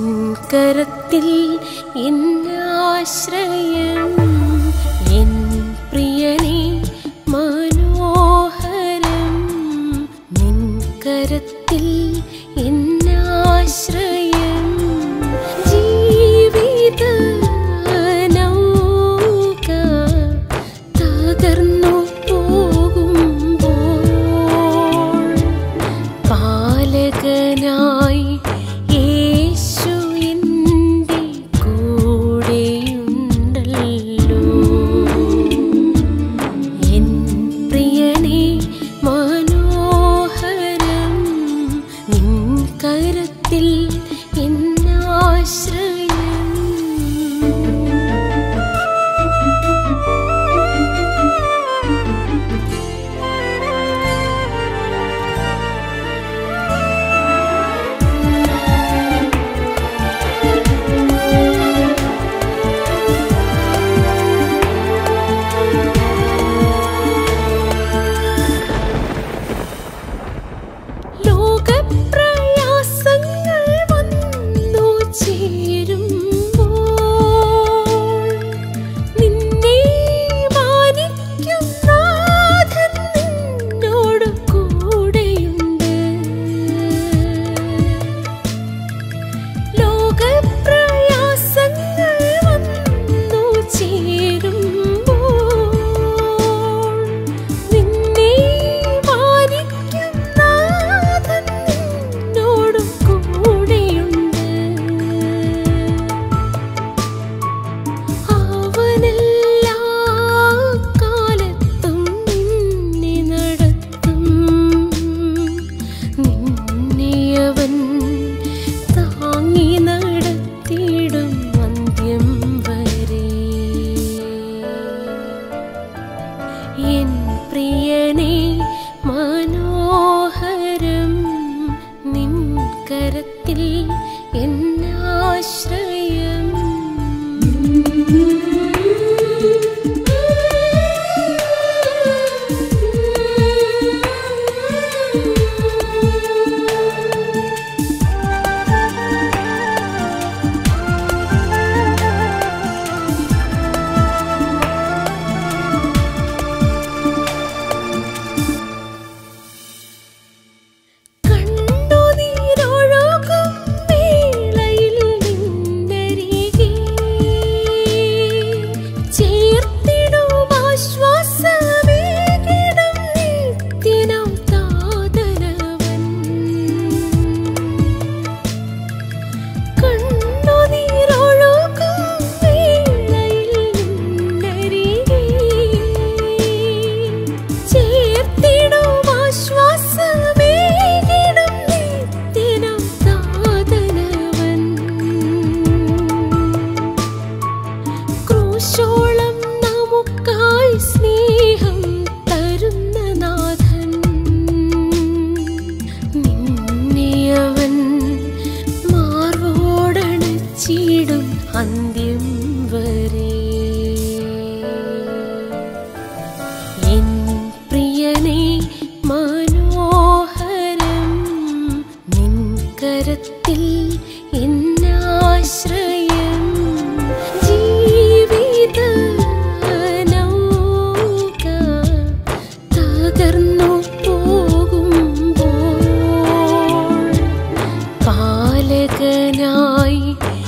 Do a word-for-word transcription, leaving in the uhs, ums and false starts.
നിൻകരത്തിൽ എന്നാശ്രയം N പ്രിയനേ മനോഹരം നിൻകരത്തിൽ എന്നാശ്രയം ജീവിത nauka തകർന്നു പോകുമ്പോൾ പാലകനായി യേശു എൻ്റെ കൂടെയുണ്ടല്ലോ. എൻ പ്രിയനേ മനോഹരം നിൻ കരത്തിൽ എന്നാശ്രയം. ലോകപ്രയാസങ്ങൾ വന്നു ചേരുമ്പോൾ നിന്നെ മാനിക്കും നാഥൻ നിന്നോട് കൂടെയുണ്ട്. ലോകപ്രയാസങ്ങൾ വന്നു ചേരുമ്പോൾ നിന്നെ മാനിക്കും നാഥൻ നിന്നോട് കൂടെയുണ്ട്. അവനെല്ലാ കാലത്തും നിന്നെ നടത്തും. നിന്നെയവൻ താങ്ങി നടത്തിയിടും അന്ത്യം വരെ. എൻ പ്രിയനേ മനോഹരം നിൻ കരത്തിൽ എന്നാശ്രയം. കണ്ണുനീരൊഴുകും വേളയിൽ നിന്നരികെ ചേർത്തിടുമാശ്വാസമേകിടും നിത്യനാം താതനവൻ. കണ്ണുനീരൊഴുകും വേളയിൽ നിന്നരികെ ചേർത്തിടുമാശ്വാസമേകിടും നിത്യനാം താതനവൻ. ക്രൂശോളം നമുക്കായി സ്നേഹം തരുന്ന നാഥൻ നിന്നെയവൻ മാർവോടണച്ചിടും അന്ത്യം വരെ. എൻ പ്രിയനേ മനോഹരം നിൻ കരത്തിൽ എന്നാശ്രയം. ജീവിത nauka തകർന്നു പോകുമ്പോൾ പാലകനായി